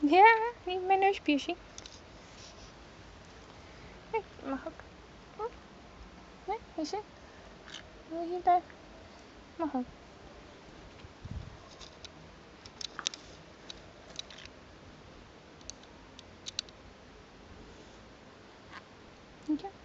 Ja, niet mijn neuspiercing. Nee, mag ook. Nee, is het? Wil je hier blijven? Mag ook. Ja.